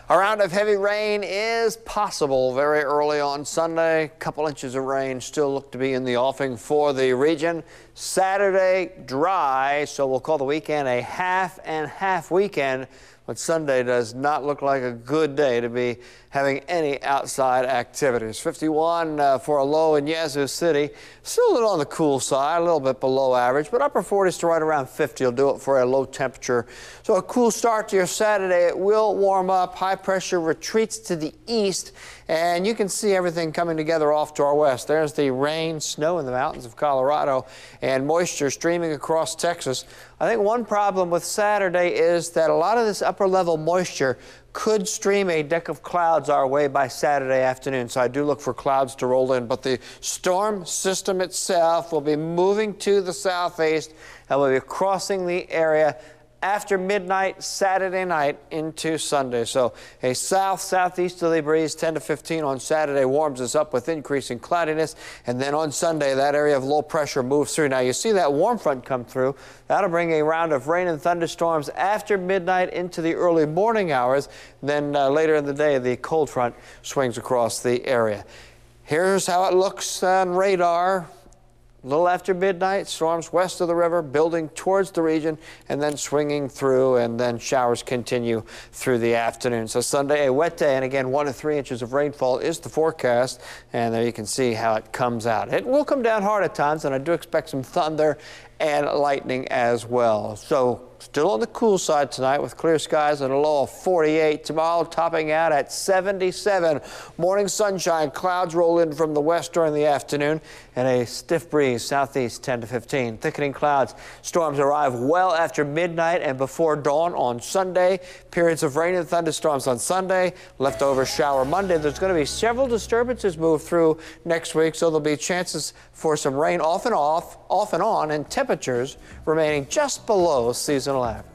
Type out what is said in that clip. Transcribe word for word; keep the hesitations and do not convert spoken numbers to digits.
A round of heavy rain is possible very early on Sunday. A couple inches of rain still look to be in the offing for the region. Saturday, dry, so we'll call the weekend a half and half weekend. But Sunday does not look like a good day to be having any outside activities. fifty-one uh, for a low in Yazoo City. Still a little on the cool side, a little bit below average, but upper forties to right around fifty will do it for a low temperature. So a cool start to your Saturday. It will warm up. High pressure retreats to the east, and you can see everything coming together off to our west. There's the rain, snow in the mountains of Colorado, and moisture streaming across Texas. I think one problem with Saturday is that a lot of this upper level moisture could stream a deck of clouds our way by Saturday afternoon. So I do look for clouds to roll in, but the storm system itself will be moving to the southeast and will be crossing the area after midnight Saturday night into Sunday. So a south southeasterly breeze ten to fifteen on Saturday warms us up with increasing cloudiness, and then on Sunday that area of low pressure moves through. Now you see that warm front come through. That'll bring a round of rain and thunderstorms after midnight into the early morning hours. Then uh, later in the day the cold front swings across the area. Here's how it looks on radar. A little after midnight, storms west of the river building towards the region and then swinging through, and then showers continue through the afternoon. So Sunday, a wet day, and again, one to three inches of rainfall is the forecast, and there you can see how it comes out. It will come down hard at times, and I do expect some thunder and lightning as well. So still on the cool side tonight with clear skies and a low of forty-eight. Tomorrow topping out at seventy-seven. Morning sunshine, clouds roll in from the west during the afternoon, and a stiff breeze southeast ten to fifteen. Thickening clouds. Storms arrive well after midnight and before dawn on Sunday. Periods of rain and thunderstorms on Sunday. Leftover shower Monday. There's going to be several disturbances move through next week, so there'll be chances for some rain off and off, off and on, and temperatures remaining just below seasonal average.